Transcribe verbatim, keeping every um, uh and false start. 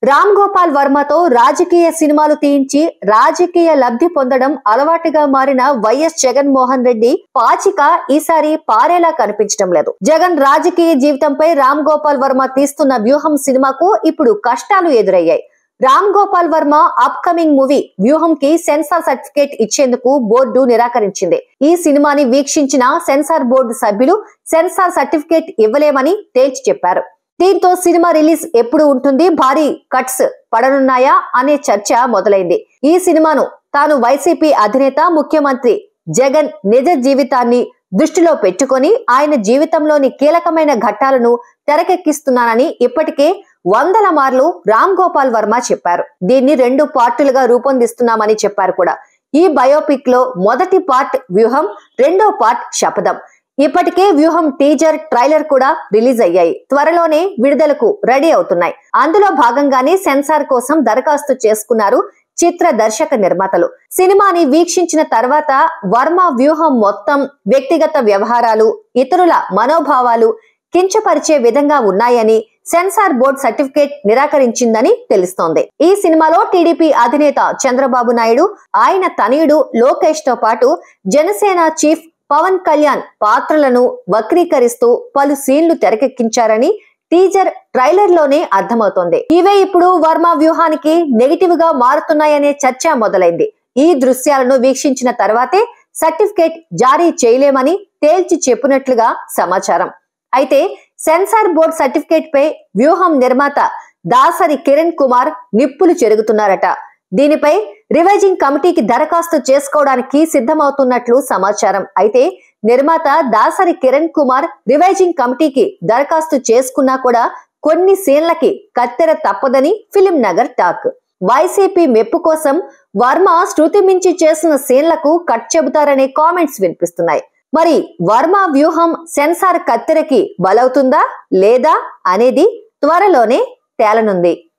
రామ్ గోపాల్ వర్మతో రాజకీయ సినిమాలు తీయించి రాజకీయ లబ్ధి పొందడం అలవాటుగా మారిన వైఎస్ జగన్మోహన్ రెడ్డి పాచిక ఈసారి పారేలా కనిపించడం లేదు. జగన్ రాజకీయ జీవితంపై రామ్ గోపాల్ వర్మ తీస్తున్న వ్యూహం సినిమాకు ఇప్పుడు కష్టాలు ఎదురయ్యాయి. Ram Gopal Varma up coming movie Vyooham కి సెన్సార్ సర్టిఫికేట్ ఇచ్చేందుకు బోర్డు నిరాకరించింది. ఈ సినిమాని వీక్షించిన సెన్సార్ బోర్డు సభ్యులు సెన్సార్ సర్టిఫికేట్ ఇవ్వలేమని తేల్చి చెప్పారు. దీంతో సినిమా రిలీజ్ ఎప్పుడు ఉంటుంది, భారీ కట్స్ పడనున్నాయా అనే చర్చ మొదలైంది. ఈ సినిమాను తాను వైసీపీ అధినేత ముఖ్యమంత్రి జగన్ నిజ జీవితాన్ని దృష్టిలో పెట్టుకొని ఆయన జీవితంలోని కీలకమైన ఘట్టాలను తెరకెక్కిస్తున్నానని ఇప్పటికే వందల మార్లు రామ్ గోపాల్ వర్మ చెప్పారు. దీన్ని రెండు పార్టులుగా రూపొందిస్తున్నామని చెప్పారు కూడా. ఈ బయోపిక్ లో మొదటి పార్ట్ వ్యూహం, రెండో పార్ట్ శపథం. ఇప్పటికే వ్యూహం టీజర్, ట్రైలర్ కూడా రిలీజ్ అయ్యాయి. త్వరలోనే విడుదలకు రెడీ అవుతున్నాయి. అందులో భాగంగానే సెన్సార్ కోసం దరఖాస్తు చేసుకున్నారు చిత్ర దర్శక నిర్మాతలు. సినిమాని వీక్షించిన తర్వాత వర్మ వ్యూహం మొత్తం వ్యక్తిగత వ్యవహారాలు, ఇతరుల మనోభావాలు కించపరిచే విధంగా ఉన్నాయని సెన్సార్ బోర్డు సర్టిఫికేట్ నిరాకరించిందని తెలుస్తోంది. ఈ సినిమాలో టీడీపీ అధినేత చంద్రబాబు నాయుడు, ఆయన తనయుడు లోకేష్ తో పాటు జనసేన చీఫ్ పవన్ కళ్యాణ్ పాత్రలను వక్రీకరిస్తూ పలు సీన్లు తెరకెక్కించారని టీజర్, ట్రైలర్ లోనే అర్థమవుతోంది. ఇవే ఇప్పుడు వర్మ వ్యూహానికి నెగిటివ్ గా మారుతున్నాయనే చర్చ మొదలైంది. ఈ దృశ్యాలను వీక్షించిన తర్వాతే సర్టిఫికేట్ జారీ చేయలేమని తేల్చి చెప్పినట్లుగా సమాచారం. అయితే సెన్సార్ బోర్డు సర్టిఫికేట్ పై వ్యూహం నిర్మాత దాసరి కిరణ్ కుమార్ నిప్పులు చెరుగుతున్నారట. దీనిపై రివైజింగ్ కమిటీకి దరఖాస్తు చేసుకోవడానికి సిద్ధమవుతున్నట్లు సమాచారం. అయితే నిర్మాత దాసరి కిరణ్ కుమార్ రివైజింగ్ కమిటీకి దరఖాస్తు చేసుకున్నా కూడా కొన్ని సీన్లకి కత్తెర తప్పదని ఫిలిం నగర్ టాక్. వైసీపీ మెప్పు కోసం వర్మ శృతి మించి చేసిన సీన్లకు కట్ చెబుతారనే కామెంట్స్ వినిపిస్తున్నాయి. మరి వర్మ వ్యూహం సెన్సార్ కత్తెరకి బలవుతుందా లేదా అనేది త్వరలోనే తేలనుంది.